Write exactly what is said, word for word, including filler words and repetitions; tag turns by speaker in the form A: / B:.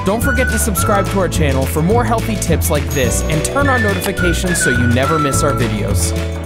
A: Don't forget to subscribe to our channel for more healthy tips like this and turn on notifications so you never miss our videos.